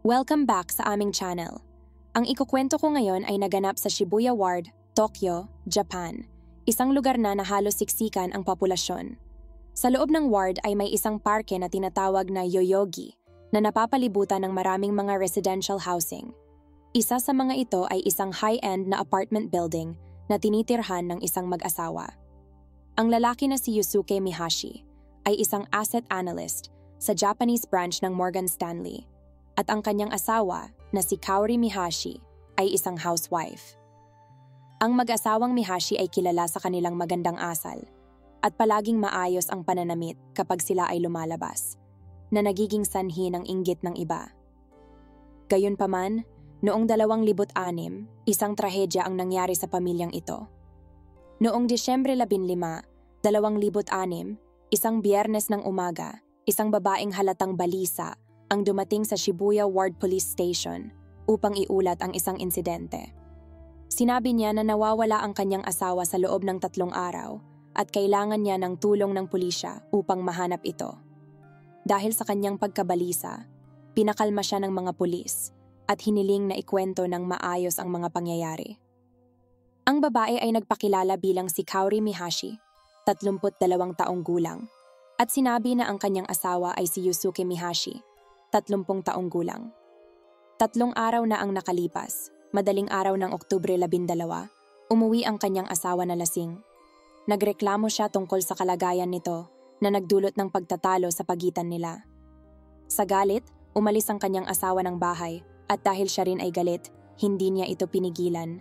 Welcome back sa aming channel. Ang ikukwento ko ngayon ay naganap sa Shibuya Ward, Tokyo, Japan. Isang lugar na halos siksikan ang populasyon. Sa loob ng ward ay may isang parke na tinatawag na Yoyogi na napapalibutan ng maraming mga residential housing. Isa sa mga ito ay isang high-end na apartment building na tinitirhan ng isang mag-asawa. Ang lalaki na si Yusuke Mihashi ay isang asset analyst sa Japanese branch ng Morgan Stanley. At ang kanyang asawa na si Kaori Mihashi ay isang housewife. Ang mag-asawang Mihashi ay kilala sa kanilang magandang asal at palaging maayos ang pananamit kapag sila ay lumalabas, na nagiging sanhi ng inggit ng iba. Gayunpaman, noong 2006, isang trahedya ang nangyari sa pamilyang ito. Noong Disyembre 15, 2006, isang Biyernes ng umaga, isang babaeng halatang balisa ang dumating sa Shibuya Ward Police Station upang iulat ang isang insidente. Sinabi niya na nawawala ang kanyang asawa sa loob ng 3 araw at kailangan niya ng tulong ng pulisya upang mahanap ito. Dahil sa kanyang pagkabalisa, pinakalma siya ng mga pulis at hiniling na ikwento ng maayos ang mga pangyayari. Ang babae ay nagpakilala bilang si Kaori Mihashi, 32 taong gulang, at sinabi na ang kanyang asawa ay si Yusuke Mihashi, 30 taong gulang. 3 araw na ang nakalipas, madaling araw ng Oktubre 12, umuwi ang kanyang asawa na lasing. Nagreklamo siya tungkol sa kalagayan nito na nagdulot ng pagtatalo sa pagitan nila. Sa galit, umalis ang kanyang asawa ng bahay at dahil siya rin ay galit, hindi niya ito pinigilan.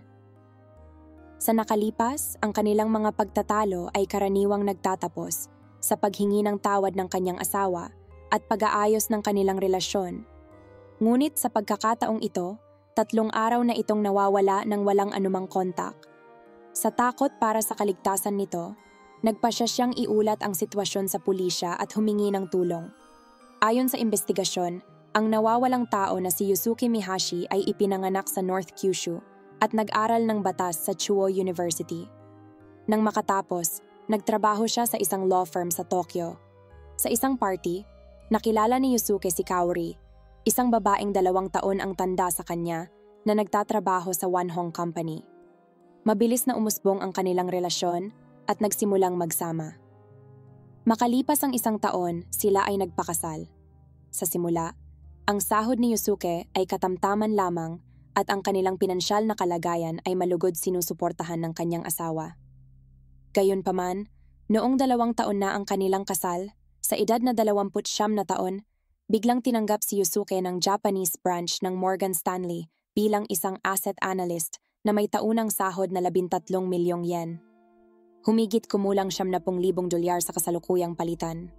Sa nakalipas, ang kanilang mga pagtatalo ay karaniwang nagtatapos sa paghingi ng tawad ng kanyang asawa at pag-aayos ng kanilang relasyon. Ngunit sa pagkakataong ito, 3 araw na itong nawawala ng walang anumang kontak. Sa takot para sa kaligtasan nito, nagpasya siyang iulat ang sitwasyon sa pulisya at humingi ng tulong. Ayon sa investigasyon, ang nawawalang tao na si Yusuke Mihashi ay ipinanganak sa North Kyushu at nag-aral ng batas sa Chuo University. Nang makatapos, nagtrabaho siya sa isang law firm sa Tokyo. Sa isang party, nakilala ni Yusuke si Kaori, isang babaeng 2 taon ang tanda sa kanya na nagtatrabaho sa One Hong Company. Mabilis na umusbong ang kanilang relasyon at nagsimulang magsama. Makalipas ang 1 taon, sila ay nagpakasal. Sa simula, ang sahod ni Yusuke ay katamtaman lamang at ang kanilang pinansyal na kalagayan ay malugod sinusuportahan ng kanyang asawa. Gayunpaman, noong 2 taon na ang kanilang kasal, sa edad na 29 na taon, biglang tinanggap si Yusuke ng Japanese branch ng Morgan Stanley bilang isang asset analyst na may taunang sahod na 13 milyong yen. Humigit kumulang 70,000 dolyar sa kasalukuyang palitan.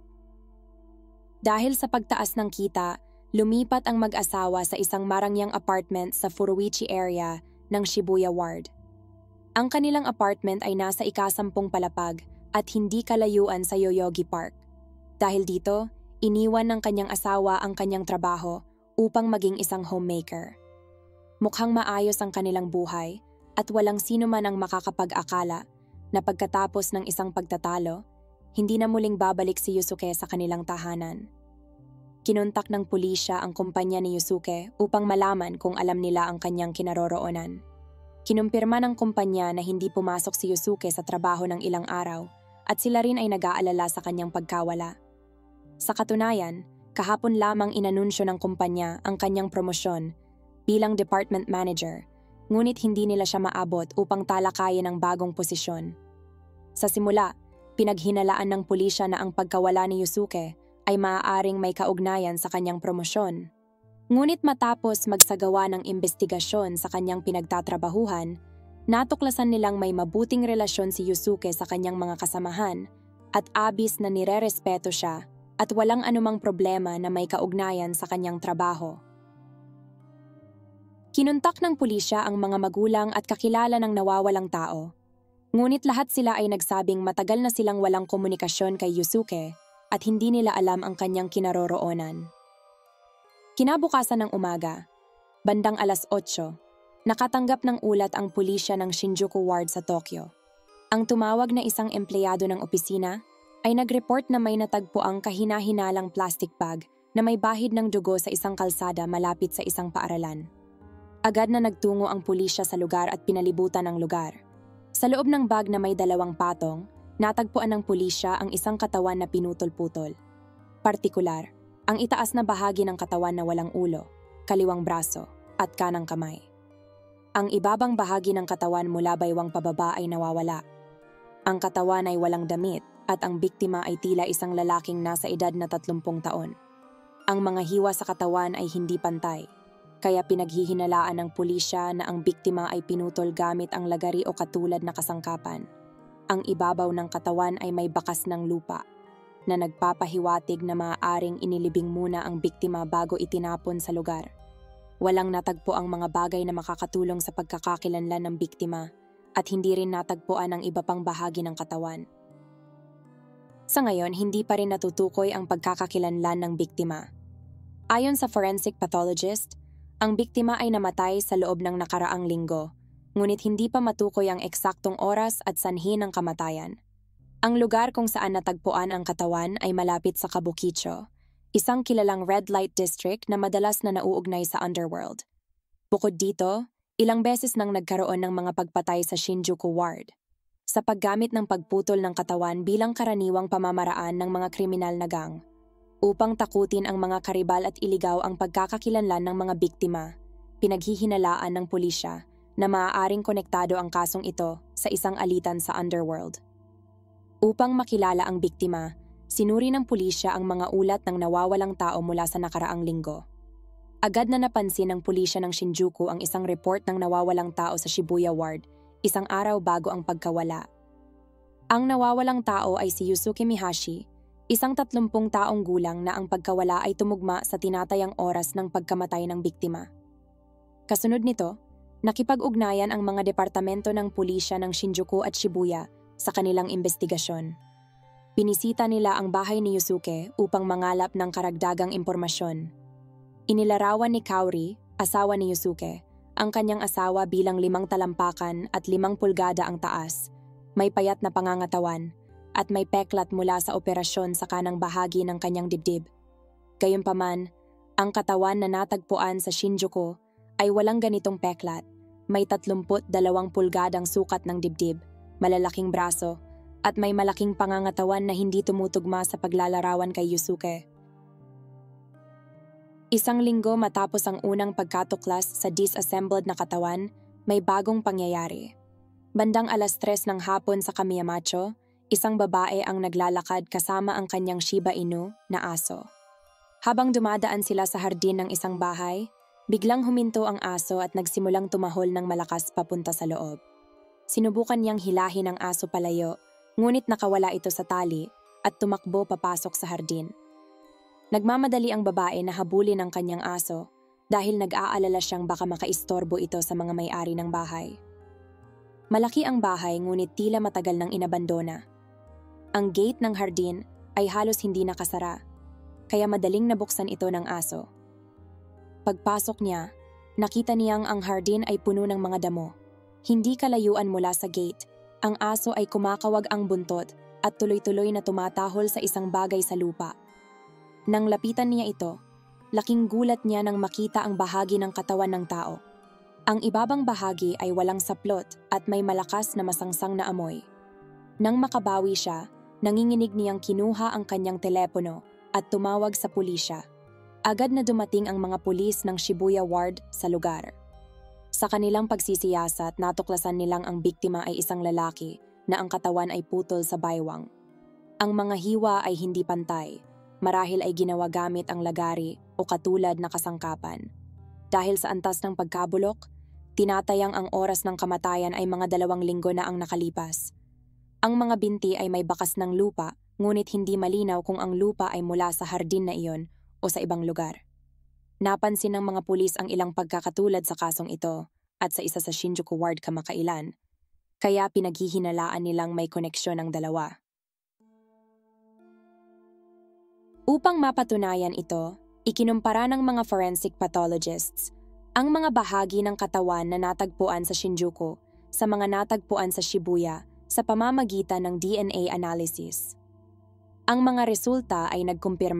Dahil sa pagtaas ng kita, lumipat ang mag-asawa sa isang marangyang apartment sa Furuichi area ng Shibuya Ward. Ang kanilang apartment ay nasa ika-10 palapag at hindi kalayuan sa Yoyogi Park. Dahil dito, iniwan ng kanyang asawa ang kanyang trabaho upang maging isang homemaker. Mukhang maayos ang kanilang buhay at walang sino man ang makakapag-akala na pagkatapos ng isang pagtatalo, hindi na muling babalik si Yusuke sa kanilang tahanan. Kinontak ng pulisya ang kumpanya ni Yusuke upang malaman kung alam nila ang kanyang kinaroroonan. Kinumpirma ng kumpanya na hindi pumasok si Yusuke sa trabaho ng ilang araw at sila rin ay nag-aalala sa kanyang pagkawala. Sa katunayan, kahapon lamang inanunsyo ng kumpanya ang kanyang promosyon bilang department manager, ngunit hindi nila siya maabot upang talakayin ang bagong posisyon. Sa simula, pinaghinalaan ng pulisya na ang pagkawala ni Yusuke ay maaaring may kaugnayan sa kanyang promosyon. Ngunit matapos magsagawa ng investigasyon sa kanyang pinagtatrabahuhan, natuklasan nilang may mabuting relasyon si Yusuke sa kanyang mga kasamahan at abis na nirerespeto siya at walang anumang problema na may kaugnayan sa kanyang trabaho. Kinontak ng pulisya ang mga magulang at kakilala ng nawawalang tao. Ngunit lahat sila ay nagsabing matagal na silang walang komunikasyon kay Yusuke at hindi nila alam ang kanyang kinaroroonan. Kinabukasan ng umaga, bandang 8:00, nakatanggap ng ulat ang pulisya ng Shinjuku Ward sa Tokyo. Ang tumawag na isang empleyado ng opisina ay nag-report na may natagpo ang kahina-hinalang plastic bag na may bahid ng dugo sa isang kalsada malapit sa isang paaralan. Agad na nagtungo ang pulisya sa lugar at pinalibutan ang lugar. Sa loob ng bag na may 2 patong, natagpuan ng pulisya ang isang katawan na pinutol-putol. Partikular, ang itaas na bahagi ng katawan na walang ulo, kaliwang braso, at kanang kamay. Ang ibabang bahagi ng katawan mula baywang pababa ay nawawala. Ang katawan ay walang damit at ang biktima ay tila isang lalaking nasa edad na 30 taon. Ang mga hiwa sa katawan ay hindi pantay, kaya pinaghihinalaan ng pulisya na ang biktima ay pinutol gamit ang lagari o katulad na kasangkapan. Ang ibabaw ng katawan ay may bakas ng lupa, na nagpapahiwatig na maaaring inilibing muna ang biktima bago itinapon sa lugar. Walang natagpo ang mga bagay na makakatulong sa pagkakakilanlan ng biktima at hindi rin natagpuan ang iba pang bahagi ng katawan. Sa ngayon, hindi pa rin natutukoy ang pagkakakilanlan ng biktima. Ayon sa forensic pathologist, ang biktima ay namatay sa loob ng nakaraang linggo, ngunit hindi pa matukoy ang eksaktong oras at sanhi ng kamatayan. Ang lugar kung saan natagpuan ang katawan ay malapit sa Kabukicho, isang kilalang red light district na madalas na nauugnay sa underworld. Bukod dito, ilang beses nang nagkaroon ng mga pagpatay sa Shinjuku Ward, sa paggamit ng pagputol ng katawan bilang karaniwang pamamaraan ng mga kriminal na gang, upang takutin ang mga karibal at iligaw ang pagkakakilanlan ng mga biktima. Pinaghihinalaan ng pulisya na maaaring konektado ang kasong ito sa isang alitan sa underworld. Upang makilala ang biktima, sinuri ng pulisya ang mga ulat ng nawawalang tao mula sa nakaraang linggo. Agad na napansin ng pulisya ng Shinjuku ang isang report ng nawawalang tao sa Shibuya Ward, isang araw bago ang pagkawala. Ang nawawalang tao ay si Yusuke Mihashi, isang 30 taong gulang na ang pagkawala ay tumugma sa tinatayang oras ng pagkamatay ng biktima. Kasunod nito, nakipag-ugnayan ang mga departamento ng pulisya ng Shinjuku at Shibuya sa kanilang investigasyon. Binisita nila ang bahay ni Yusuke upang mangalap ng karagdagang impormasyon. Inilarawan ni Kaori, asawa ni Yusuke, ang kanyang asawa bilang 5 talampakan at 5 pulgada ang taas, may payat na pangangatawan, at may peklat mula sa operasyon sa kanang bahagi ng kanyang dibdib. Gayunpaman, ang katawan na natagpuan sa Shinjuku ay walang ganitong peklat, may 32 pulgadang sukat ng dibdib, malalaking braso, at may malaking pangangatawan na hindi tumutugma sa paglalarawan kay Yusuke. Isang linggo matapos ang unang pagkatuklas sa disassembled na katawan, may bagong pangyayari. Bandang 3:00 ng hapon sa Kamiyamacho, isang babae ang naglalakad kasama ang kanyang Shiba Inu na aso. Habang dumadaan sila sa hardin ng isang bahay, biglang huminto ang aso at nagsimulang tumahol ng malakas papunta sa loob. Sinubukan niyang hilahin ang aso palayo, ngunit nakawala ito sa tali at tumakbo papasok sa hardin. Nagmamadali ang babae na habulin ang kanyang aso dahil nag-aalala siyang baka makaistorbo ito sa mga may-ari ng bahay. Malaki ang bahay ngunit tila matagal nang inabandona. Ang gate ng hardin ay halos hindi nakasara, kaya madaling nabuksan ito ng aso. Pagpasok niya, nakita niyang ang hardin ay puno ng mga damo. Hindi kalayuan mula sa gate, ang aso ay kumakawag ang buntot at tuloy-tuloy na tumatahol sa isang bagay sa lupa. Nang lapitan niya ito, laking gulat niya nang makita ang bahagi ng katawan ng tao. Ang ibabang bahagi ay walang saplot at may malakas na masangsang na amoy. Nang makabawi siya, nanginginig niyang kinuha ang kanyang telepono at tumawag sa pulisya. Agad na dumating ang mga pulis ng Shibuya Ward sa lugar. Sa kanilang pagsisiyasat, natuklasan nilang ang biktima ay isang lalaki na ang katawan ay putol sa baywang. Ang mga hiwa ay hindi pantay, marahil ay ginawa gamit ang lagari o katulad na kasangkapan. Dahil sa antas ng pagkabulok, tinatayang ang oras ng kamatayan ay mga 2 linggo na ang nakalipas. Ang mga binti ay may bakas ng lupa, ngunit hindi malinaw kung ang lupa ay mula sa hardin na iyon o sa ibang lugar. Napansin ng mga pulis ang ilang pagkakatulad sa kasong ito at sa isa sa Shinjuku Ward kamakailan, kaya pinaghihinalaan nilang may koneksyon ang dalawa. Upang mapatunayan ito, ikinumpara ng mga forensic pathologists ang mga bahagi ng katawan na natagpuan sa Shinjuku sa mga natagpuan sa Shibuya sa pamamagitan ng DNA analysis. Ang mga resulta ay nagkumpirma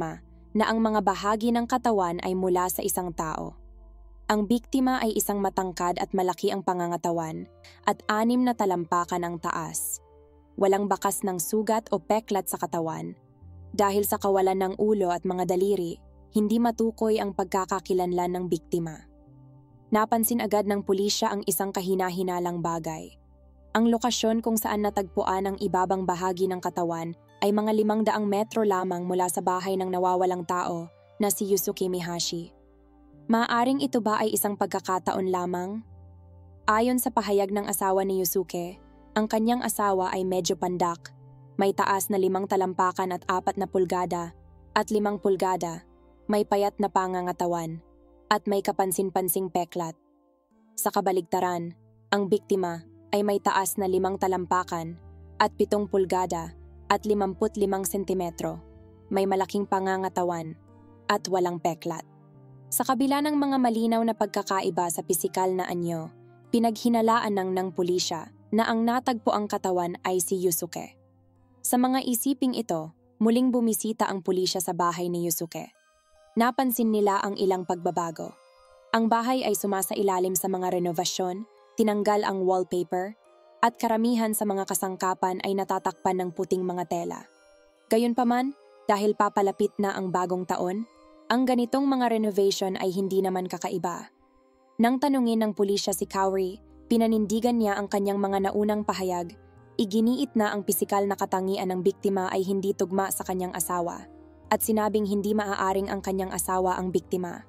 na ang mga bahagi ng katawan ay mula sa isang tao. Ang biktima ay isang matangkad at malaki ang pangangatawan at 6 na talampakan ang taas. Walang bakas ng sugat o peklat sa katawan. Dahil sa kawalan ng ulo at mga daliri, hindi matukoy ang pagkakakilanlan ng biktima. Napansin agad ng pulisya ang isang kahina-hinalang bagay. Ang lokasyon kung saan natagpuan ang ibabang bahagi ng katawan ay mga 500 metro lamang mula sa bahay ng nawawalang tao na si Yusuke Mihashi. Maaaring ito ba ay isang pagkakataon lamang? Ayon sa pahayag ng asawa ni Yusuke, ang kanyang asawa ay medyo pandak, may taas na 5 talampakan at 4 na pulgada at 5 pulgada, may payat na pangangatawan at may kapansin-pansing peklat. Sa kabaligtaran, ang biktima ay may taas na 5 talampakan at 7 pulgada at 55 sentimetro, may malaking pangangatawan at walang peklat. Sa kabila ng mga malinaw na pagkakaiba sa pisikal na anyo, pinaghinalaan ng pulisya na ang natagpuang katawan ay si Yusuke. Sa mga isiping ito, muling bumisita ang pulisya sa bahay ni Yusuke. Napansin nila ang ilang pagbabago. Ang bahay ay sumasailalim sa mga renovasyon, tinanggal ang wallpaper, at karamihan sa mga kasangkapan ay natatakpan ng puting mga tela. Gayunpaman, dahil papalapit na ang bagong taon, ang ganitong mga renovation ay hindi naman kakaiba. Nang tanungin ng pulisya si Kaori, pinanindigan niya ang kanyang mga naunang pahayag, iginiit na ang pisikal na katangian ng biktima ay hindi tugma sa kanyang asawa, at sinabing hindi maaaring ang kanyang asawa ang biktima.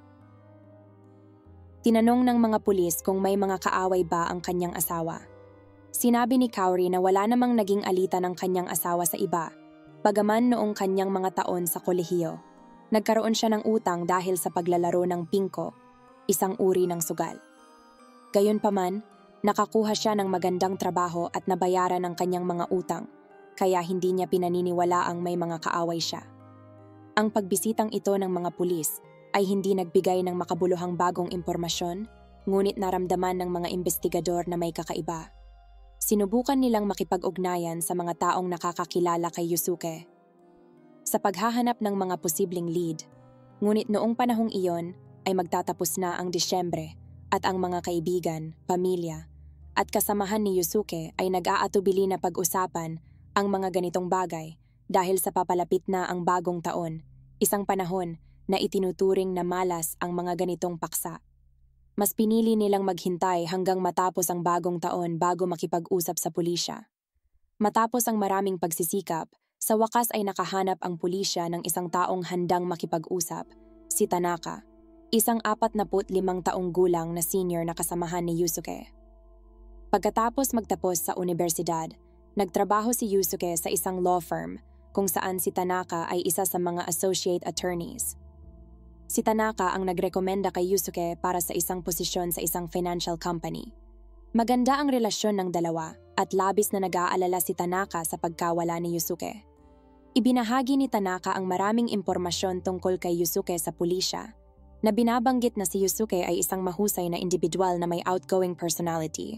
Tinanong ng mga pulis kung may mga kaaway ba ang kanyang asawa. Sinabi ni Kaori na wala namang naging alitan ng kanyang asawa sa iba, bagaman noong kanyang mga taon sa kolehiyo. Nagkaroon siya ng utang dahil sa paglalaro ng pingko, isang uri ng sugal. Gayunpaman, nakakuha siya ng magandang trabaho at nabayaran ang kanyang mga utang, kaya hindi niya pinaniniwalaang may mga kaaway siya. Ang pagbisitang ito ng mga pulis ay hindi nagbigay ng makabuluhang bagong impormasyon, ngunit naramdaman ng mga investigador na may kakaiba. Sinubukan nilang makipag-ugnayan sa mga taong nakakakilala kay Yusuke sa paghahanap ng mga posibleng lead, ngunit noong panahong iyon ay magtatapos na ang Disyembre at ang mga kaibigan, pamilya, at kasamahan ni Yusuke ay nag-aatubili na pag-usapan ang mga ganitong bagay dahil sa papalapit na ang bagong taon, isang panahon na itinuturing na malas ang mga ganitong paksa. Mas pinili nilang maghintay hanggang matapos ang bagong taon bago makipag-usap sa pulisya. Matapos ang maraming pagsisikap, sa wakas ay nakahanap ang pulisya ng isang taong handang makipag-usap, si Tanaka, isang 45 taong gulang na senior na kasamahan ni Yusuke. Pagkatapos magtapos sa universidad, nagtrabaho si Yusuke sa isang law firm kung saan si Tanaka ay isa sa mga associate attorneys. Si Tanaka ang nagrekomenda kay Yusuke para sa isang posisyon sa isang financial company. Maganda ang relasyon ng dalawa at labis na nag-aalala si Tanaka sa pagkawala ni Yusuke. Ibinahagi ni Tanaka ang maraming impormasyon tungkol kay Yusuke sa pulisya, na binabanggit na si Yusuke ay isang mahusay na individual na may outgoing personality.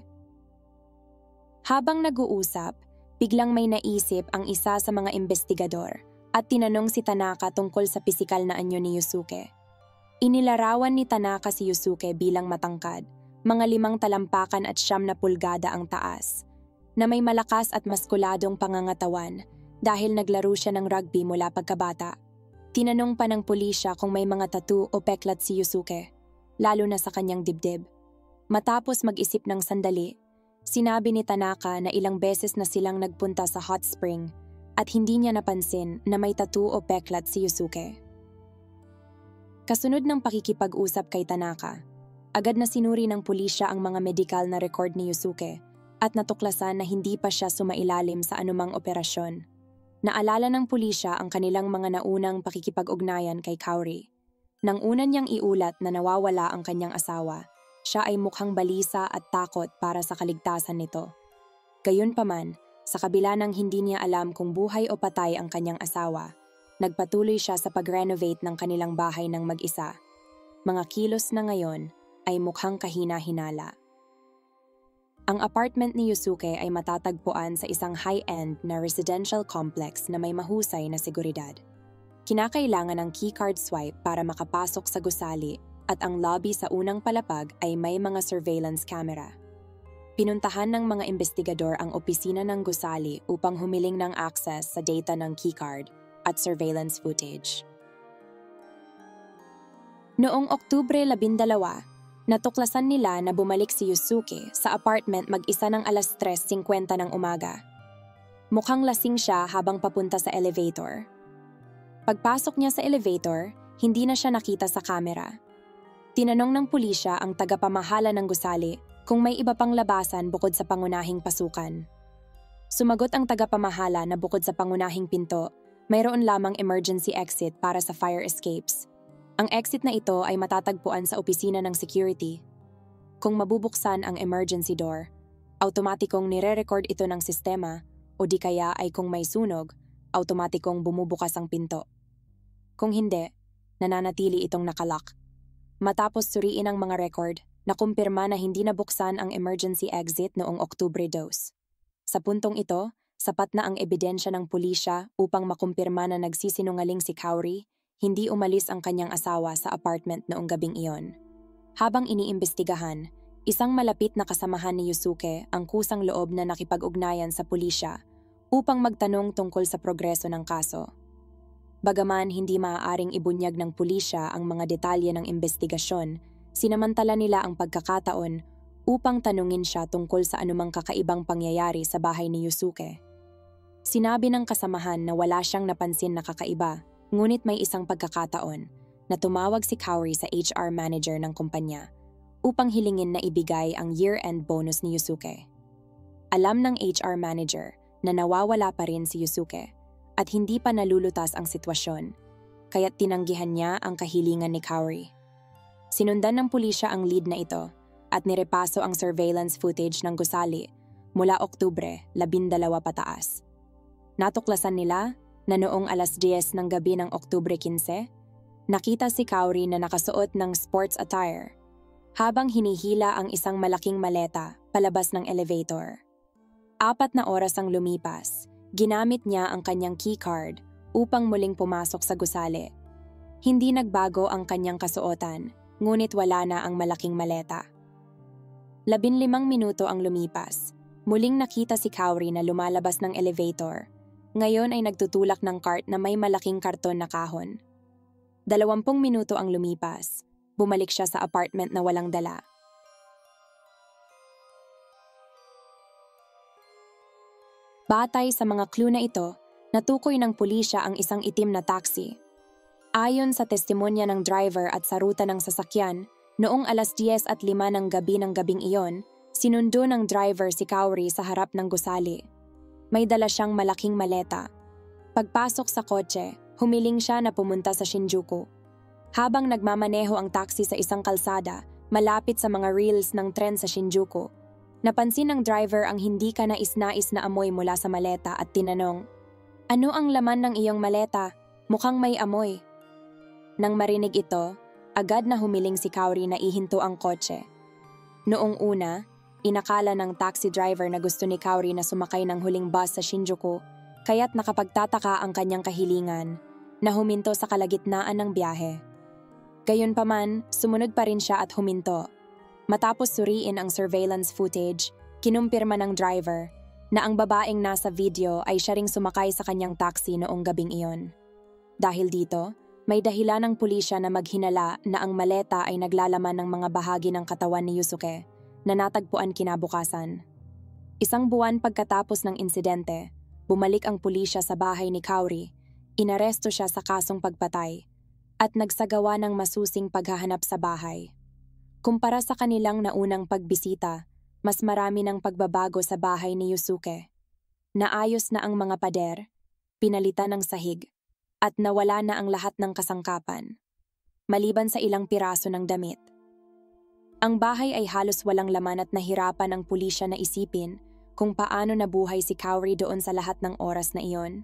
Habang nag-uusap, biglang may naisip ang isa sa mga investigador at tinanong si Tanaka tungkol sa pisikal na anyo ni Yusuke. Inilarawan ni Tanaka si Yusuke bilang matangkad, mga 5 talampakan at 9 na pulgada ang taas, na may malakas at maskuladong pangangatawan dahil naglaro siya ng rugby mula pagkabata. Tinanong pa ng pulisya kung may mga tattoo o peklat si Yusuke, lalo na sa kanyang dibdib. Matapos mag-isip ng sandali, sinabi ni Tanaka na ilang beses na silang nagpunta sa hot spring at hindi niya napansin na may tattoo o peklat si Yusuke. Kasunod ng pakikipag-usap kay Tanaka, agad na sinuri ng pulisya ang mga medical na record ni Yusuke at natuklasan na hindi pa siya sumailalim sa anumang operasyon. Naalala ng pulisya ang kanilang mga naunang pakikipag-ugnayan kay Kaori. Nang una niyang iulat na nawawala ang kanyang asawa, siya ay mukhang balisa at takot para sa kaligtasan nito. Gayunpaman, sa kabila ng hindi niya alam kung buhay o patay ang kanyang asawa, nagpatuloy siya sa pag-renovate ng kanilang bahay ng mag-isa. Mga kilos na ngayon ay mukhang kahina-hinala. Ang apartment ni Yusuke ay matatagpuan sa isang high-end na residential complex na may mahusay na seguridad. Kinakailangan ng keycard swipe para makapasok sa gusali at ang lobby sa unang palapag ay may mga surveillance camera. Pinuntahan ng mga investigador ang opisina ng gusali upang humiling ng access sa data ng keycard at surveillance footage. Noong Oktubre 12, natuklasan nila na bumalik si Yusuke sa apartment mag-isa ng alas 3:50 ng umaga. Mukhang lasing siya habang papunta sa elevator. Pagpasok niya sa elevator, hindi na siya nakita sa kamera. Tinanong ng pulisya ang tagapamahala ng gusali kung may iba pang labasan bukod sa pangunahing pasukan. Sumagot ang tagapamahala na bukod sa pangunahing pinto, mayroon lamang emergency exit para sa fire escapes. Ang exit na ito ay matatagpuan sa opisina ng security. Kung mabubuksan ang emergency door, automatikong nire-record ito ng sistema o di kaya ay kung may sunog, automatikong bumubukas ang pinto. Kung hindi, nananatili itong nakalock. Matapos suriin ang mga record, nakumpirma na hindi nabuksan ang emergency exit noong Oktubre 2. Sa puntong ito, sapat na ang ebidensya ng pulisya upang makumpirma na nagsisinungaling si Kaori, hindi umalis ang kanyang asawa sa apartment noong gabing iyon. Habang iniimbestigahan, isang malapit na kasamahan ni Yusuke ang kusang loob na nakipag-ugnayan sa pulisya upang magtanong tungkol sa progreso ng kaso. Bagaman hindi maaaring ibunyag ng pulisya ang mga detalye ng investigasyon, sinamantala nila ang pagkakataon upang tanungin siya tungkol sa anumang kakaibang pangyayari sa bahay ni Yusuke. Sinabi ng kasamahan na wala siyang napansin na kakaiba, ngunit may isang pagkakataon na tumawag si Kaori sa HR manager ng kumpanya upang hilingin na ibigay ang year-end bonus ni Yusuke. Alam ng HR manager na nawawala pa rin si Yusuke at hindi pa nalulutas ang sitwasyon, kaya't tinanggihan niya ang kahilingan ni Kaori. Sinundan ng pulisya ang lead na ito at nirepaso ang surveillance footage ng gusali mula Oktubre 12 pataas. Natuklasan nila na noong alas 10 ng gabi ng Oktubre 15, nakita si Kaori na nakasuot ng sports attire habang hinihila ang isang malaking maleta palabas ng elevator. 4 na oras ang lumipas, ginamit niya ang kanyang keycard upang muling pumasok sa gusali. Hindi nagbago ang kanyang kasuotan, ngunit wala na ang malaking maleta. 15 minuto ang lumipas. Muling nakita si Kaori na lumalabas ng elevator. Ngayon ay nagtutulak ng cart na may malaking karton na kahon. 20 minuto ang lumipas. Bumalik siya sa apartment na walang dala. Batay sa mga clue na ito, natukoy ng pulisya ang isang itim na taxi. Ayon sa testimonya ng driver at sa ruta ng sasakyan, noong alas 10:05 ng gabing iyon, sinundo ng driver si Kaori sa harap ng gusali. May dala siyang malaking maleta. Pagpasok sa kotse, humiling siya na pumunta sa Shinjuku. Habang nagmamaneho ang taxi sa isang kalsada, malapit sa mga rails ng tren sa Shinjuku, napansin ng driver ang hindi kanais-nais na amoy mula sa maleta at tinanong, "Ano ang laman ng iyong maleta? Mukhang may amoy." Nang marinig ito, agad na humiling si Kaori na ihinto ang kotse. Noong una, inakala ng taxi driver na gusto ni Kaori na sumakay ng huling bus sa Shinjuku, kaya't nakapagtataka ang kanyang kahilingan na huminto sa kalagitnaan ng biyahe. Gayunpaman, sumunod pa rin siya at huminto. Matapos suriin ang surveillance footage, kinumpirma ng driver na ang babaeng nasa video ay siya ring sumakay sa kanyang taxi noong gabing iyon. Dahil dito, may dahilan ng pulisya na maghinala na ang maleta ay naglalaman ng mga bahagi ng katawan ni Yusuke na natagpuan kinabukasan. 1 buwan pagkatapos ng insidente, bumalik ang pulisya sa bahay ni Kaori, inaresto siya sa kasong pagpatay, at nagsagawa ng masusing paghahanap sa bahay. Kumpara sa kanilang naunang pagbisita, mas marami ng pagbabago sa bahay ni Yusuke. Naayos na ang mga pader, pinalitan ng sahig, at nawala na ang lahat ng kasangkapan, maliban sa ilang piraso ng damit. Ang bahay ay halos walang laman at nahirapan ang pulisya na isipin kung paano nabuhay si Kaori doon sa lahat ng oras na iyon.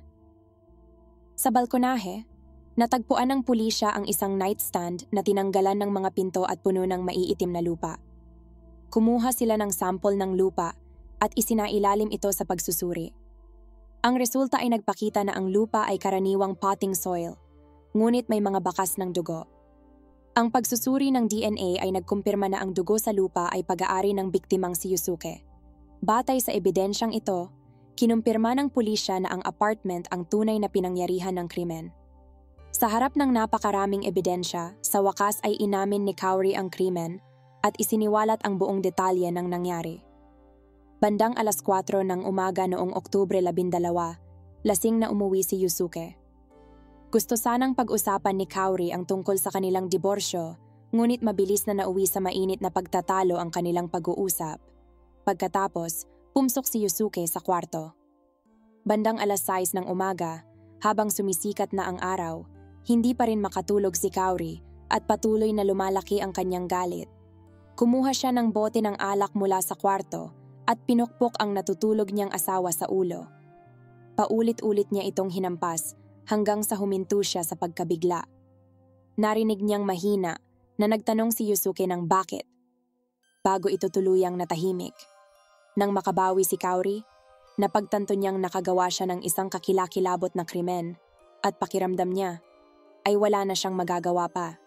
Sa balkonahe, natagpuan ng pulisya ang isang nightstand na tinanggalan ng mga pinto at puno ng maiitim na lupa. Kumuha sila ng sample ng lupa at isinailalim ito sa pagsusuri. Ang resulta ay nagpakita na ang lupa ay karaniwang potting soil ngunit may mga bakas ng dugo. Ang pagsusuri ng DNA ay nagkumpirma na ang dugo sa lupa ay pag-aari ng biktimang si Yusuke. Batay sa ebidensyang ito, kinumpirma ng pulisya na ang apartment ang tunay na pinangyarihan ng krimen. Sa harap ng napakaraming ebidensya, sa wakas ay inamin ni Kaori ang krimen at isiniwalat ang buong detalye ng nangyari. Bandang 4:00 ng umaga noong Oktubre 12, lasing na umuwi si Yusuke. Gusto sanang pag-usapan ni Kaori ang tungkol sa kanilang diborsyo, ngunit mabilis na nauwi sa mainit na pagtatalo ang kanilang pag-uusap. Pagkatapos, pumsok si Yusuke sa kwarto. Bandang 6:00 ng umaga, habang sumisikat na ang araw, hindi pa rin makatulog si Kaori at patuloy na lumalaki ang kanyang galit. Kumuha siya ng bote ng alak mula sa kwarto at pinukpok ang natutulog niyang asawa sa ulo. Paulit-ulit niya itong hinampas hanggang sa huminto siya sa pagkabigla. Narinig niyang mahina na nagtanong si Yusuke ng bakit, bago ito tuluyang natahimik. Nang makabawi si Kaori, napagtanto niyang nakagawa siya ng isang kakilakilabot na krimen at pakiramdam niya ay wala na siyang magagawa pa.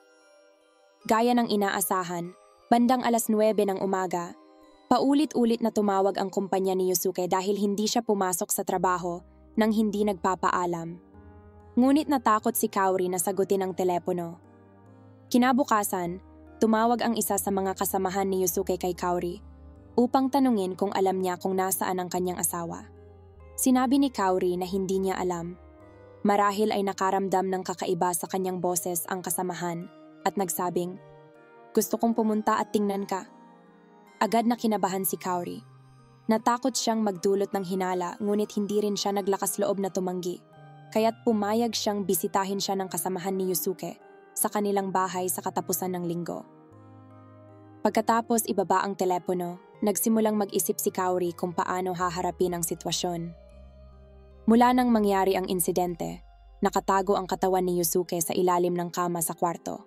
Gaya ng inaasahan, bandang 9:00 ng umaga, paulit-ulit na tumawag ang kumpanya ni Yusuke dahil hindi siya pumasok sa trabaho nang hindi nagpapaalam. Ngunit natakot si Kaori na sagutin ang telepono. Kinabukasan, tumawag ang isa sa mga kasamahan ni Yusuke kay Kaori upang tanungin kung alam niya kung nasaan ang kanyang asawa. Sinabi ni Kaori na hindi niya alam. Marahil ay nakaramdam ng kakaiba sa kanyang boses ang kasamahan at nagsabing, "Gusto kong pumunta at tingnan ka." Agad na kinabahan si Kaori. Natakot siyang magdulot ng hinala ngunit hindi rin siya naglakas loob na tumanggi, kaya't pumayag siyang bisitahin siya ng kasamahan ni Yusuke sa kanilang bahay sa katapusan ng linggo. Pagkatapos ibaba ang telepono, nagsimulang mag-isip si Kaori kung paano haharapin ang sitwasyon. Mula nang mangyari ang insidente, nakatago ang katawan ni Yusuke sa ilalim ng kama sa kwarto.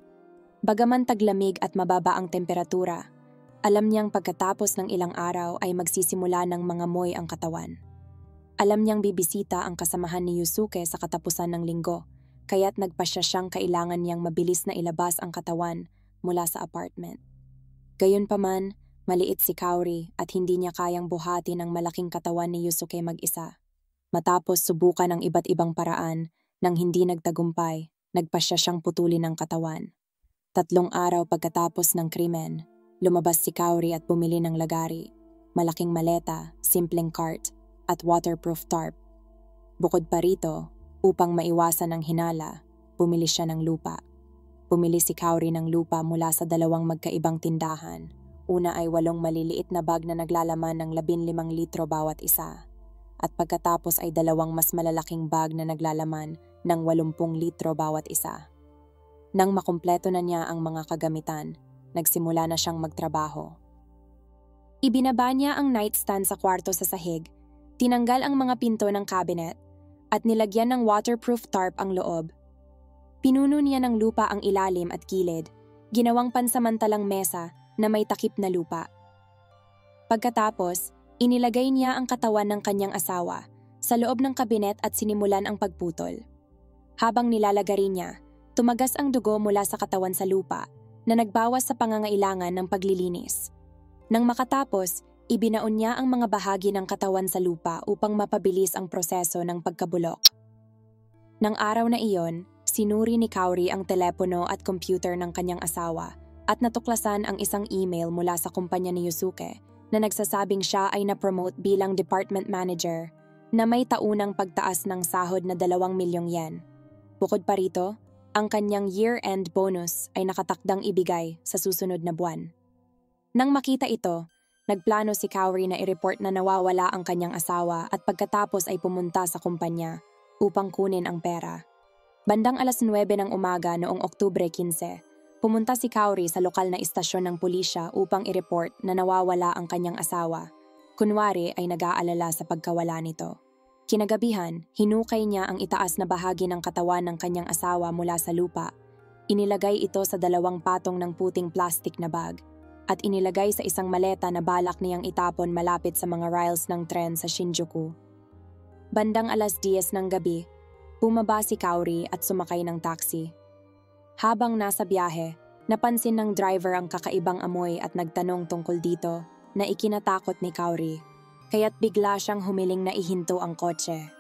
Bagaman taglamig at mababa ang temperatura, alam niyang pagkatapos ng ilang araw ay magsisimula ng mga moy ang katawan. Alam niyang bibisita ang kasamahan ni Yusuke sa katapusan ng linggo, kaya't nagpasya siyang kailangan niyang mabilis na ilabas ang katawan mula sa apartment. Gayunpaman, maliit si Kaori at hindi niya kayang buhatin ang malaking katawan ni Yusuke mag-isa. Matapos subukan ang iba't ibang paraan, nang hindi nagtagumpay, nagpasya siyang putulin ang katawan. 3 araw pagkatapos ng krimen, lumabas si Kaori at bumili ng lagari, malaking maleta, simpleng cart, at waterproof tarp. Bukod pa rito, upang maiwasan ang hinala, bumili siya ng lupa. Bumili si Kaori ng lupa mula sa 2 magkaibang tindahan. Una ay 8 maliliit na bag na naglalaman ng 15 litro bawat isa. At pagkatapos ay 2 mas malalaking bag na naglalaman ng 80 litro bawat isa. Nang makumpleto na niya ang mga kagamitan, nagsimula na siyang magtrabaho. Ibinaba niya ang nightstand sa kwarto sa sahig, tinanggal ang mga pinto ng cabinet, at nilagyan ng waterproof tarp ang loob. Pinuno niya ng lupa ang ilalim at gilid, ginawang pansamantalang mesa na may takip na lupa. Pagkatapos, inilagay niya ang katawan ng kanyang asawa sa loob ng kabinet at sinimulan ang pagputol. Habang nilalagari niya, tumagas ang dugo mula sa katawan sa lupa na nagbawas sa pangangailangan ng paglilinis. Nang makatapos, ibinaon niya ang mga bahagi ng katawan sa lupa upang mapabilis ang proseso ng pagkabulok. Nang araw na iyon, sinuri ni Kaori ang telepono at computer ng kanyang asawa at natuklasan ang isang email mula sa kumpanya ni Yusuke na nagsasabing siya ay na-promote bilang department manager na may taunang pagtaas ng sahod na 2 milyong yen. Bukod pa rito, ang kanyang year-end bonus ay nakatakdang ibigay sa susunod na buwan. Nang makita ito, nagplano si Kaori na i-report na nawawala ang kanyang asawa at pagkatapos ay pumunta sa kumpanya upang kunin ang pera. Bandang 9:00 ng umaga noong Oktubre 15, pumunta si Kaori sa lokal na istasyon ng pulisya upang i-report na nawawala ang kanyang asawa. Kunwari ay nag-aalala sa pagkawala nito. Kinagabihan, hinukay niya ang itaas na bahagi ng katawan ng kanyang asawa mula sa lupa. Inilagay ito sa 2 patong ng puting plastic na bag at inilagay sa isang maleta na balak niyang itapon malapit sa mga rails ng tren sa Shinjuku. Bandang 10:00 ng gabi, Bumaba si Kaori at sumakay ng taxi. Habang nasa biyahe, napansin ng driver ang kakaibang amoy at nagtanong tungkol dito na ikinatakot ni Kaori, kaya't bigla siyang humiling na ihinto ang kotse.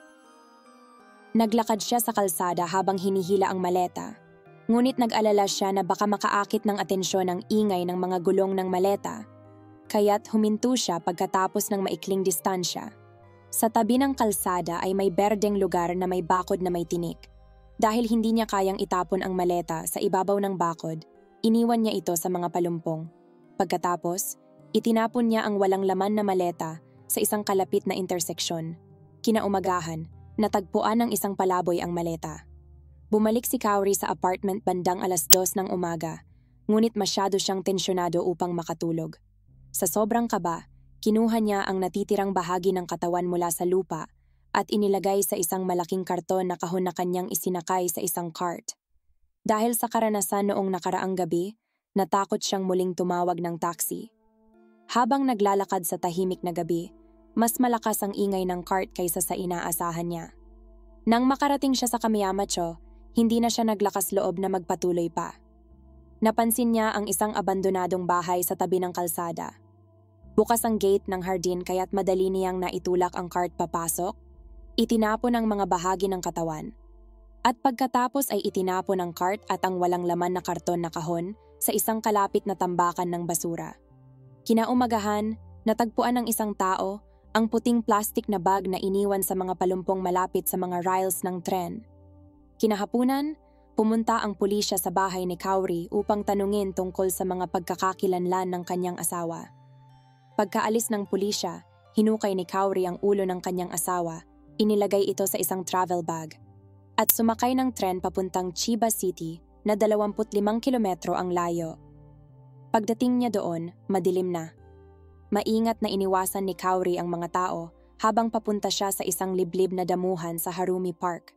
Naglakad siya sa kalsada habang hinihila ang maleta, ngunit nag-alala siya na baka makaakit ng atensyon ang ingay ng mga gulong ng maleta, kaya't huminto siya pagkatapos ng maikling distansya. Sa tabi ng kalsada ay may berdeng lugar na may bakod na may tinik. Dahil hindi niya kayang itapon ang maleta sa ibabaw ng bakod, iniwan niya ito sa mga palumpong. Pagkatapos, itinapon niya ang walang laman na maleta sa isang kalapit na interseksyon. Kinaumagahan, natagpuan ng isang palaboy ang maleta. Bumalik si Kaori sa apartment bandang 2:00 ng umaga, ngunit masyado siyang tensyonado upang makatulog. Sa sobrang kaba, kinuha niya ang natitirang bahagi ng katawan mula sa lupa at inilagay sa isang malaking karton na kahon na kanyang isinakay sa isang cart. Dahil sa karanasan noong nakaraang gabi, natakot siyang muling tumawag ng taxi. Habang naglalakad sa tahimik na gabi, mas malakas ang ingay ng cart kaysa sa inaasahan niya. Nang makarating siya sa Kamiyamacho, hindi na siya naglakas loob na magpatuloy pa. Napansin niya ang isang abandonadong bahay sa tabi ng kalsada. Bukas ang gate ng hardin kaya't madali niyang naitulak ang cart papasok. Itinapon ang mga bahagi ng katawan. At pagkatapos ay itinapon ang cart at ang walang laman na karton na kahon sa isang kalapit na tambakan ng basura. Kinaumagahan, natagpuan ng isang tao ang puting plastic na bag na iniwan sa mga palumpong malapit sa mga rails ng tren. Kinahapunan, pumunta ang pulisya sa bahay ni Kaori upang tanungin tungkol sa mga pagkakakilanlan ng kanyang asawa. Pagkaalis ng pulisya, hinukay ni Kaori ang ulo ng kanyang asawa, inilagay ito sa isang travel bag, at sumakay ng tren papuntang Chiba City na 25 kilometro ang layo. Pagdating niya doon, madilim na. Maingat na iniwasan ni Kaori ang mga tao habang papunta siya sa isang liblib na damuhan sa Harumi Park.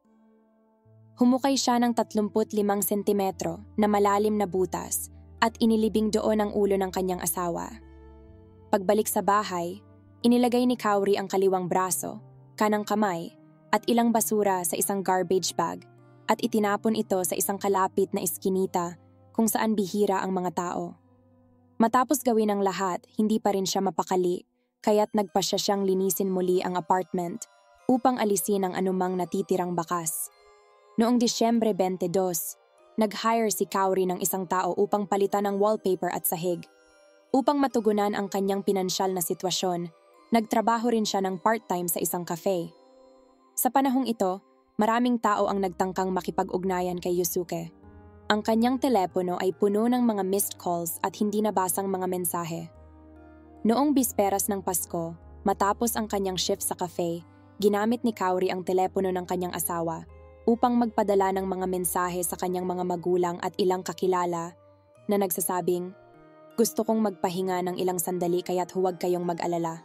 Humukay siya ng 35 sentimetro na malalim na butas at inilibing doon ang ulo ng kanyang asawa. Pagbalik sa bahay, inilagay ni Kaori ang kaliwang braso, kanang kamay, at ilang basura sa isang garbage bag at itinapon ito sa isang kalapit na iskinita kung saan bihira ang mga tao. Matapos gawin ang lahat, hindi pa rin siya mapakali, kaya't nagpasya siyang linisin muli ang apartment upang alisin ang anumang natitirang bakas. Noong Disyembre 22, nag-hire si Kaori ng isang tao upang palitan ang wallpaper at sahig. Upang matugunan ang kanyang pinansyal na sitwasyon, nagtrabaho rin siya ng part-time sa isang cafe. Sa panahong ito, maraming tao ang nagtangkang makipag-ugnayan kay Yusuke. Ang kanyang telepono ay puno ng mga missed calls at hindi nabasang mga mensahe. Noong bisperas ng Pasko, matapos ang kanyang shift sa cafe, ginamit ni Kaori ang telepono ng kanyang asawa upang magpadala ng mga mensahe sa kanyang mga magulang at ilang kakilala na nagsasabing, "Gusto kong magpahinga ng ilang sandali kaya't huwag kayong mag-alala."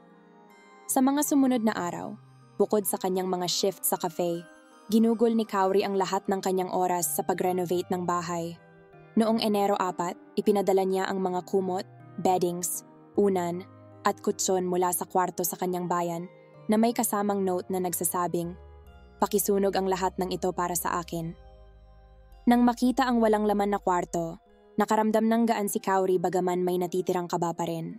Sa mga sumunod na araw, bukod sa kanyang mga shift sa cafe, ginugol ni Kaori ang lahat ng kanyang oras sa pag-renovate ng bahay. Noong Enero 4, ipinadala niya ang mga kumot, beddings, unan, at kutson mula sa kwarto sa kanyang bayan na may kasamang note na nagsasabing, "Pakisunog ang lahat ng ito para sa akin." Nang makita ang walang laman na kwarto, nakaramdam ng gaan si Kaori bagaman may natitirang kaba pa rin.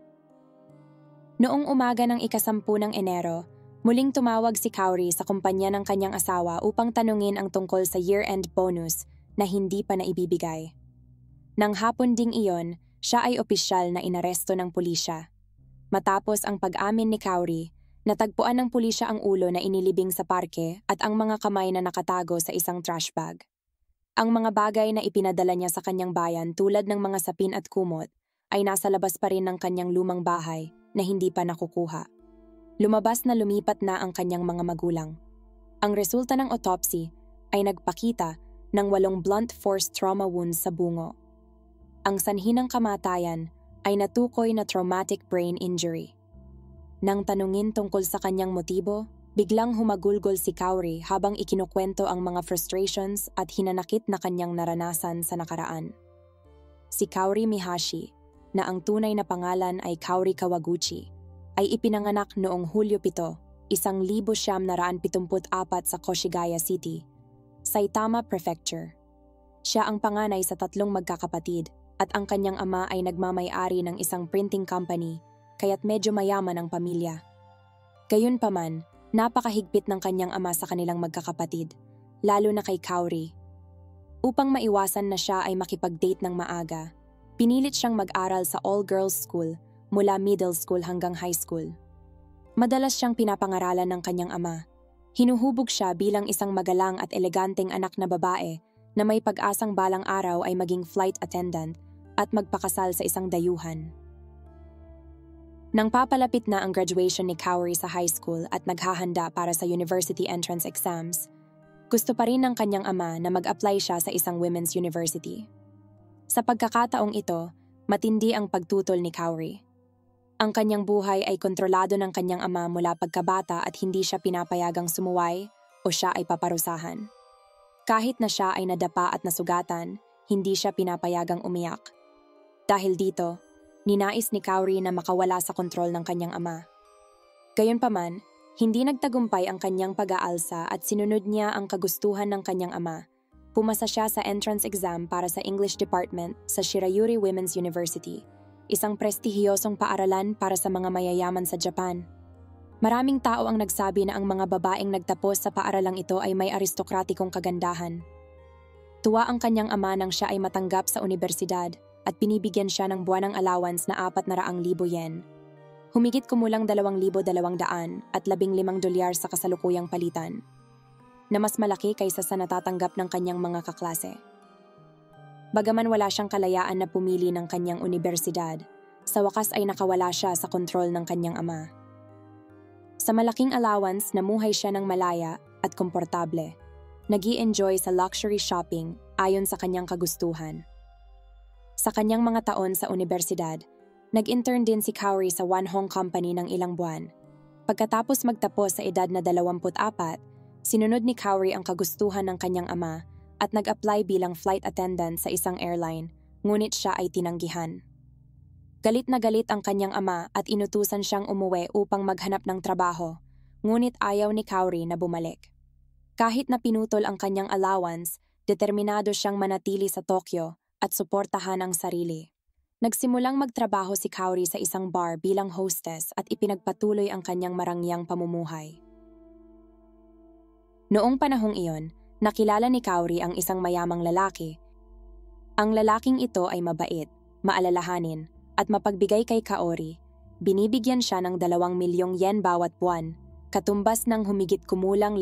Noong umaga ng ika-10 ng Enero, muling tumawag si Kaori sa kumpanya ng kanyang asawa upang tanungin ang tungkol sa year-end bonus na hindi pa naibibigay. Nang hapon ding iyon, siya ay opisyal na inaresto ng pulisya. Matapos ang pag-amin ni Kaori, natagpuan ng pulisya ang ulo na inilibing sa parke at ang mga kamay na nakatago sa isang trash bag. Ang mga bagay na ipinadala niya sa kanyang bayan tulad ng mga sapin at kumot ay nasa labas pa rin ng kanyang lumang bahay na hindi pa nakukuha. Lumabas na lumipat na ang kanyang mga magulang. Ang resulta ng autopsy ay nagpakita ng 8 blunt force trauma wounds sa bungo. Ang sanhi ng kamatayan ay natukoy na traumatic brain injury. Nang tanungin tungkol sa kanyang motibo, biglang humagulgol si Kaori habang ikinukwento ang mga frustrations at hinanakit na kanyang naranasan sa nakaraan. Si Kaori Mihashi, na ang tunay na pangalan ay Kaori Kawaguchi, ay ipinanganak noong Hulyo 7, 1974 sa Koshigaya City, Saitama Prefecture. Siya ang panganay sa 3 magkakapatid at ang kanyang ama ay nagmamay-ari ng isang printing company kaya't medyo mayaman ang pamilya. Gayunpaman, napakahigpit ng kanyang ama sa kanilang magkakapatid, lalo na kay Kaori. Upang maiwasan na siya ay makipag-date ng maaga, pinilit siyang mag-aral sa all-girls school mula middle school hanggang high school. Madalas siyang pinapangaralan ng kanyang ama. Hinuhubog siya bilang isang magalang at eleganteng anak na babae na may pag-asang balang araw ay maging flight attendant at magpakasal sa isang dayuhan. Nang papalapit na ang graduation ni Kaori sa high school at naghahanda para sa university entrance exams, gusto pa rin ng kanyang ama na mag-apply siya sa isang women's university. Sa pagkakataong ito, matindi ang pagtutol ni Kaori. Ang kanyang buhay ay kontrolado ng kanyang ama mula pagkabata at hindi siya pinapayagang sumuway o siya ay paparusahan. Kahit na siya ay nadapa at nasugatan, hindi siya pinapayagang umiyak. Dahil dito, ninais ni Kaori na makawala sa kontrol ng kanyang ama. Gayunpaman, hindi nagtagumpay ang kanyang pag-aalsa at sinunod niya ang kagustuhan ng kanyang ama. Pumasa siya sa entrance exam para sa English Department sa Shirayuri Women's University, isang prestihiyosong paaralan para sa mga mayayaman sa Japan. Maraming tao ang nagsabi na ang mga babaeng nagtapos sa paaralang ito ay may aristokratikong kagandahan. Tuwa ang kanyang ama nang siya ay matanggap sa universidad at binibigyan siya ng buwanang allowance na 400,000 yen. Humigit kumulang 2,200 at $15 sa kasalukuyang palitan, na mas malaki kaysa sa natatanggap ng kanyang mga kaklase. Bagaman wala siyang kalayaan na pumili ng kanyang universidad, sa wakas ay nakawala siya sa kontrol ng kanyang ama. Sa malaking allowance, namuhay siya ng malaya at komportable. Nag-i-enjoy sa luxury shopping ayon sa kanyang kagustuhan. Sa kanyang mga taon sa universidad, nag-intern din si Kaori sa One Hong Company ng ilang buwan. Pagkatapos magtapos sa edad na 24, sinunod ni Kaori ang kagustuhan ng kanyang ama at nag-apply bilang flight attendant sa isang airline, ngunit siya ay tinanggihan. Galit na galit ang kanyang ama at inutusan siyang umuwi upang maghanap ng trabaho, ngunit ayaw ni Kaori na bumalik. Kahit na pinutol ang kanyang allowance, determinado siyang manatili sa Tokyo at suportahan ang sarili. Nagsimulang magtrabaho si Kaori sa isang bar bilang hostess at ipinagpatuloy ang kanyang marangyang pamumuhay. Noong panahong iyon, nakilala ni Kaori ang isang mayamang lalaki. Ang lalaking ito ay mabait, maalalahanin, at mapagbigay kay Kaori. Binibigyan siya ng 2 milyong yen bawat buwan, katumbas ng humigit kumulang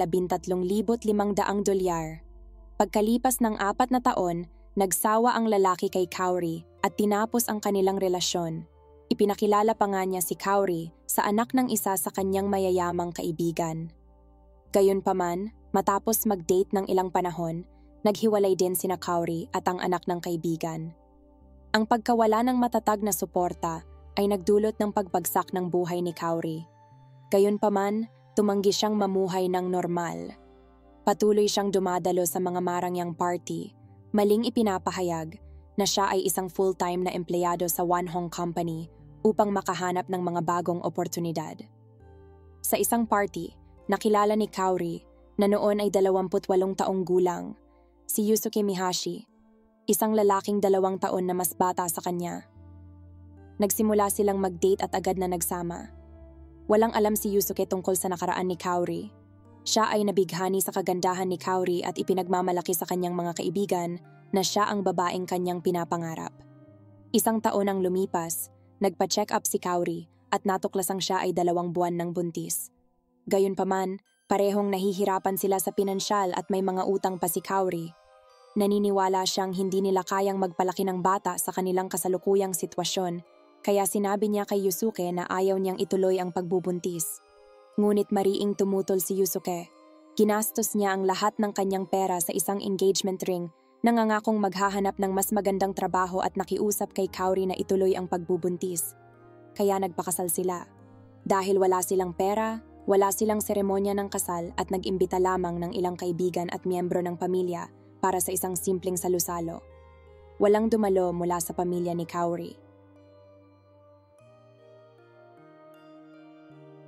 $13,500. Pagkalipas ng 4 na taon, nagsawa ang lalaki kay Kaori at tinapos ang kanilang relasyon. Ipinakilala pa nga niya si Kaori sa anak ng isa sa kanyang mayayamang kaibigan. Gayunpaman, matapos mag-date ng ilang panahon, naghiwalay din sina Kaori at ang anak ng kaibigan. Ang pagkawala ng matatag na suporta ay nagdulot ng pagbagsak ng buhay ni Kaori. Gayunpaman, tumanggi siyang mamuhay ng normal. Patuloy siyang dumadalo sa mga marangyang party, maling ipinapahayag na siya ay isang full-time na empleyado sa One Hong Company upang makahanap ng mga bagong oportunidad. Sa isang party, nakilala ni Kaori na noon ay 28 taong gulang, si Yusuke Mihashi, isang lalaking 2 taon na mas bata sa kanya. Nagsimula silang mag-date at agad na nagsama. Walang alam si Yusuke tungkol sa nakaraan ni Kaori. Siya ay nabighani sa kagandahan ni Kaori at ipinagmamalaki sa kanyang mga kaibigan na siya ang babaeng kanyang pinapangarap. 1 taon ang lumipas, nagpa-check up si Kaori at natuklasang siya ay 2 buwan ng buntis. Gayunpaman, parehong nahihirapan sila sa pinansyal at may mga utang pa si Kaori. Naniniwala siyang hindi nila kayang magpalaki ng bata sa kanilang kasalukuyang sitwasyon, kaya sinabi niya kay Yusuke na ayaw niyang ituloy ang pagbubuntis. Ngunit mariing tumutol si Yusuke. Ginastos niya ang lahat ng kanyang pera sa isang engagement ring, nangangakong maghahanap ng mas magandang trabaho at nakiusap kay Kaori na ituloy ang pagbubuntis. Kaya nagpakasal sila. Dahil wala silang pera, wala silang seremonya ng kasal at nag-imbita lamang ng ilang kaibigan at miyembro ng pamilya para sa isang simpleng salusalo. Walang dumalo mula sa pamilya ni Kaori.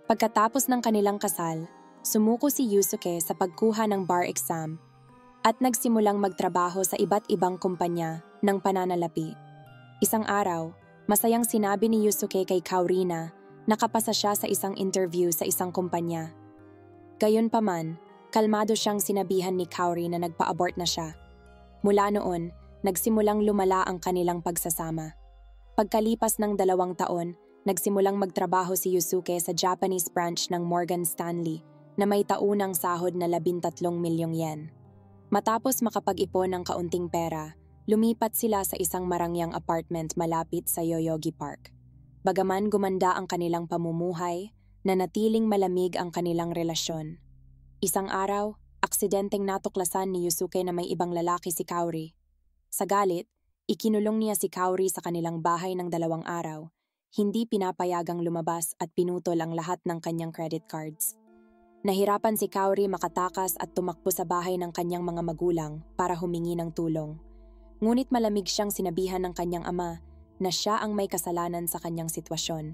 Pagkatapos ng kanilang kasal, sumuko si Yusuke sa pagkuha ng bar exam at nagsimulang magtrabaho sa iba't ibang kumpanya ng pananalapi. Isang araw, masayang sinabi ni Yusuke kay Kaori na nakapasa siya sa isang interview sa isang kumpanya. Gayunpaman, kalmado siyang sinabihan ni Kaori na nagpa-abort na siya. Mula noon, nagsimulang lumala ang kanilang pagsasama. Pagkalipas ng 2 taon, nagsimulang magtrabaho si Yusuke sa Japanese branch ng Morgan Stanley na may taunang sahod na 13 milyong yen. Matapos makapag-ipon ng kaunting pera, lumipat sila sa isang marangyang apartment malapit sa Yoyogi Park. Bagaman gumanda ang kanilang pamumuhay, nanatiling malamig ang kanilang relasyon. Isang araw, aksidenteng natuklasan ni Yusuke na may ibang lalaki si Kaori. Sa galit, ikinulong niya si Kaori sa kanilang bahay ng 2 araw. Hindi pinapayagang lumabas at pinutol ang lahat ng kanyang credit cards. Nahirapan si Kaori makatakas at tumakbo sa bahay ng kanyang mga magulang para humingi ng tulong. Ngunit malamig siyang sinabihan ng kanyang ama na siya ang may kasalanan sa kanyang sitwasyon.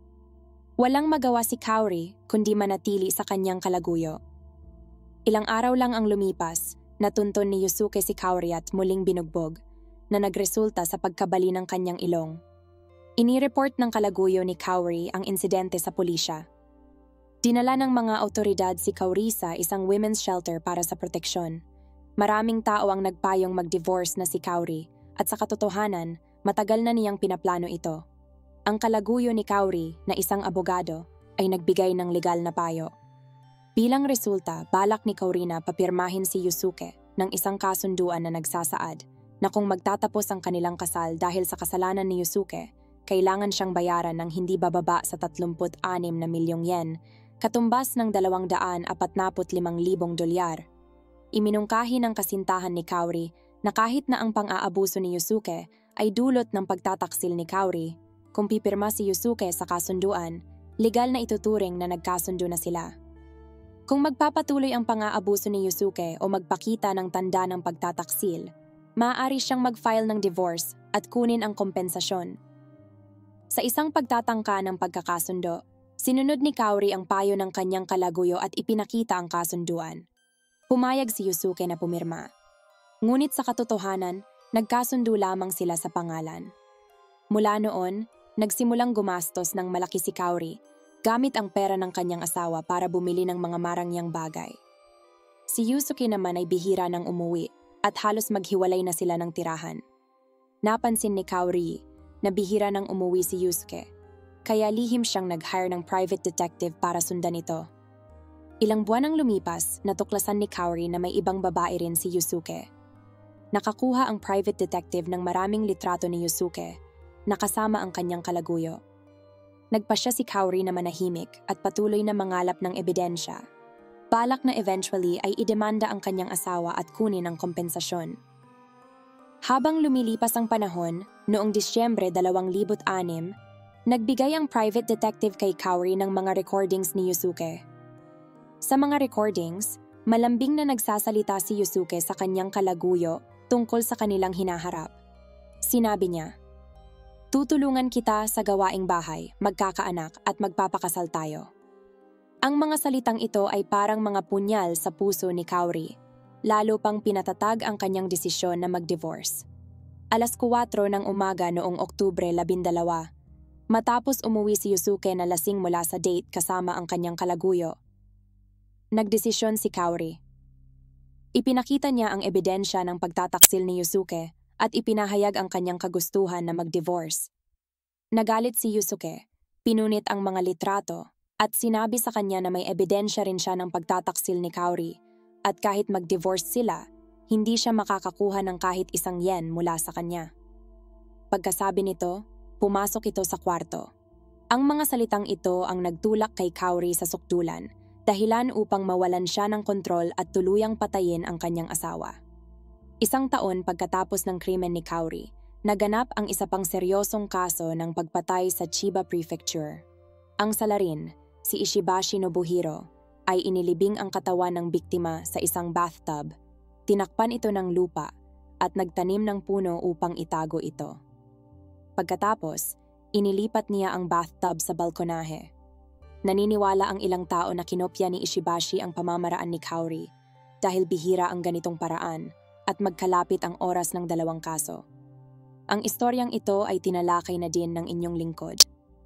Walang magawa si Kaori kundi manatili sa kanyang kalaguyo. Ilang araw lang ang lumipas, natunton ni Yusuke si Kaori at muling binugbog, na nagresulta sa pagkabali ng kanyang ilong. Inireport ng kalaguyo ni Kaori ang insidente sa pulisya. Dinala ng mga awtoridad si Kaori sa isang women's shelter para sa proteksyon. Maraming tao ang nagpayong mag-divorce na si Kaori at sa katotohanan, matagal na niyang pinaplano ito. Ang kalaguyo ni Kaori na isang abogado ay nagbigay ng legal na payo. Bilang resulta, balak ni Kaori na papirmahin si Yusuke ng isang kasunduan na nagsasaad na kung magtatapos ang kanilang kasal dahil sa kasalanan ni Yusuke, kailangan siyang bayaran ng hindi bababa sa 36 na milyong yen, katumbas ng 245,000 dolyar. Iminungkahi ng kasintahan ni Kaori na kahit na ang pang-aabuso ni Yusuke ay dulot ng pagtataksil ni Kaori, kung pipirma si Yusuke sa kasunduan, legal na ituturing na nagkasundo na sila. Kung magpapatuloy ang pang-aabuso ni Yusuke o magpakita ng tanda ng pagtataksil, maaari siyang mag-file ng divorce at kunin ang kompensasyon. Sa isang pagtatangka ng pagkakasundo, sinunod ni Kaori ang payo ng kanyang kalaguyo at ipinakita ang kasunduan. Pumayag si Yusuke na pumirma. Ngunit sa katotohanan, nagkasundo lamang sila sa pangalan. Mula noon, nagsimulang gumastos ng malaki si Kaori, gamit ang pera ng kanyang asawa para bumili ng mga marangyang bagay. Si Yusuke naman ay bihira nang umuwi at halos maghiwalay na sila ng tirahan. Napansin ni Kaori na bihira nang umuwi si Yusuke, kaya lihim siyang nag-hire ng private detective para sundan ito. Ilang buwan ang lumipas, natuklasan ni Kaori na may ibang babae rin si Yusuke. Nakakuha ang private detective ng maraming litrato ni Yusuke, nakasama ang kanyang kalaguyo. Nagpasya si Kaori na manahimik at patuloy na mangalap ng ebidensya. Balak na eventually ay idemanda ang kanyang asawa at kunin ang kompensasyon. Habang lumilipas ang panahon, noong Disyembre 2006, nagbigay ang private detective kay Kaori ng mga recordings ni Yusuke. Sa mga recordings, malambing na nagsasalita si Yusuke sa kanyang kalaguyo tungkol sa kanilang hinaharap. Sinabi niya, "Tutulungan kita sa gawaing bahay, magkakaanak at magpapakasal tayo." Ang mga salitang ito ay parang mga punyal sa puso ni Kaori, lalo pang pinatatag ang kanyang desisyon na mag-divorce. 4:00 ng umaga noong Oktubre 12, matapos umuwi si Yusuke na lasing mula sa date kasama ang kanyang kalaguyo, nagdesisyon si Kaori. Ipinakita niya ang ebidensya ng pagtataksil ni Yusuke at ipinahayag ang kanyang kagustuhan na mag-divorce. Nagalit si Yusuke, pinunit ang mga litrato at sinabi sa kanya na may ebidensya rin siya ng pagtataksil ni Kaori at kahit mag-divorce sila, hindi siya makakakuha ng kahit 1 yen mula sa kanya. Pagkasabi nito, pumasok ito sa kwarto. Ang mga salitang ito ang nagtulak kay Kaori sa sukdulan, dahilan upang mawalan siya ng kontrol at tuluyang patayin ang kanyang asawa. 1 taon pagkatapos ng krimen ni Kaori, naganap ang isa pang seryosong kaso ng pagpatay sa Chiba Prefecture. Ang salarin, si Ishibashi Nobuhiro, ay inilibing ang katawan ng biktima sa isang bathtub, tinakpan ito ng lupa at nagtanim ng puno upang itago ito. Pagkatapos, inilipat niya ang bathtub sa balkonahe. Naniniwala ang ilang tao na kinopya ni Ishibashi ang pamamaraan ni Kaori dahil bihira ang ganitong paraan at magkalapit ang oras ng dalawang kaso. Ang istoryang ito ay tinalakay na din ng inyong lingkod.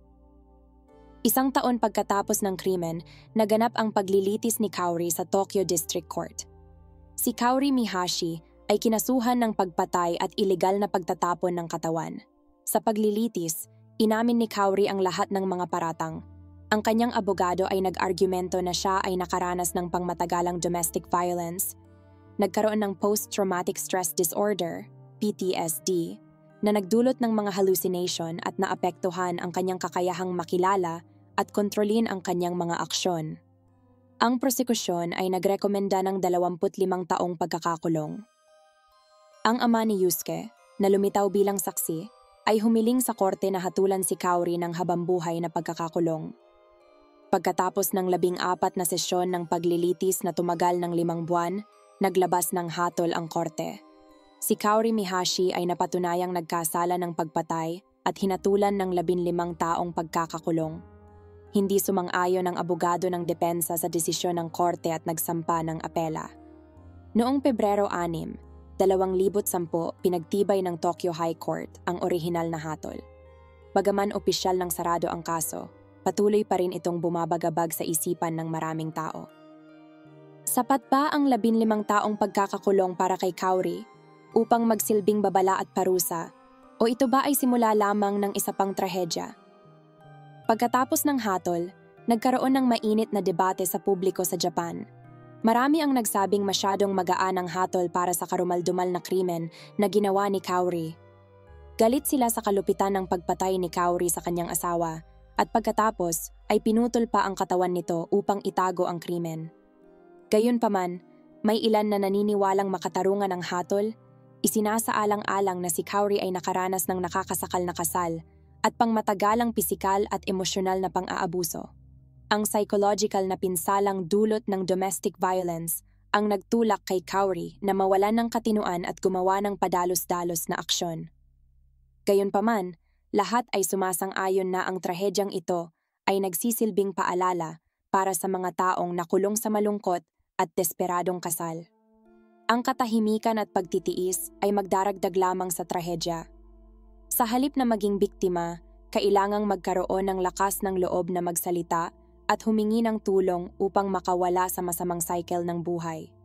Isang taon pagkatapos ng krimen, naganap ang paglilitis ni Kaori sa Tokyo District Court. Si Kaori Mihashi ay kinasuhan ng pagpatay at ilegal na pagtatapon ng katawan. Sa paglilitis, inamin ni Kaori ang lahat ng mga paratang. Ang kanyang abogado ay nag-argumento na siya ay nakaranas ng pangmatagalang domestic violence, nagkaroon ng post-traumatic stress disorder, PTSD, na nagdulot ng mga hallucination at naapektuhan ang kanyang kakayahang makilala at kontrolin ang kanyang mga aksyon. Ang prosekusyon ay nagrekomenda ng 25 taong pagkakakulong. Ang ama ni Yusuke, na lumitaw bilang saksi, ay humiling sa korte na hatulan si Kaori ng habambuhay na pagkakakulong. Pagkatapos ng 14 na sesyon ng paglilitis na tumagal ng 5 buwan, naglabas ng hatol ang korte. Si Kaori Mihashi ay napatunayang nagkasala ng pagpatay at hinatulan ng 15 taong pagkakakulong. Hindi sumang-ayon ang abogado ng depensa sa desisyon ng korte at nagsampa ng apela. Noong Pebrero 6, 2010, pinagtibay ng Tokyo High Court ang orihinal na hatol. Bagaman opisyal ng sarado ang kaso, patuloy pa rin itong bumabagabag sa isipan ng maraming tao. Sapat ba ang 15 taong pagkakakulong para kay Kaori upang magsilbing babala at parusa, o ito ba ay simula lamang ng isa pang trahedya? Pagkatapos ng hatol, nagkaroon ng mainit na debate sa publiko sa Japan. Marami ang nagsabing masyadong magaan ang hatol para sa karumaldumal na krimen na ginawa ni Kaori. Galit sila sa kalupitan ng pagpatay ni Kaori sa kanyang asawa, at pagkatapos ay pinutol pa ang katawan nito upang itago ang krimen. Gayunpaman, may ilan na naniniwalang makatarungan ang hatol, isinasaalang-alang na si Kaori ay nakaranas ng nakakasakal na kasal at pangmatagalang pisikal at emosyonal na pang-aabuso. Ang psychological na pinsalang dulot ng domestic violence ang nagtulak kay Kaori na mawalan ng katinuan at gumawa ng padalos-dalos na aksyon. Gayunpaman, lahat ay sumasang-ayon na ang trahedyang ito ay nagsisilbing paalala para sa mga taong nakulong sa malungkot at desperadong kasal. Ang katahimikan at pagtitiis ay magdaragdag lamang sa trahedya. Sa halip na maging biktima, kailangang magkaroon ng lakas ng loob na magsalita at humingi ng tulong upang makawala sa masamang cycle ng buhay.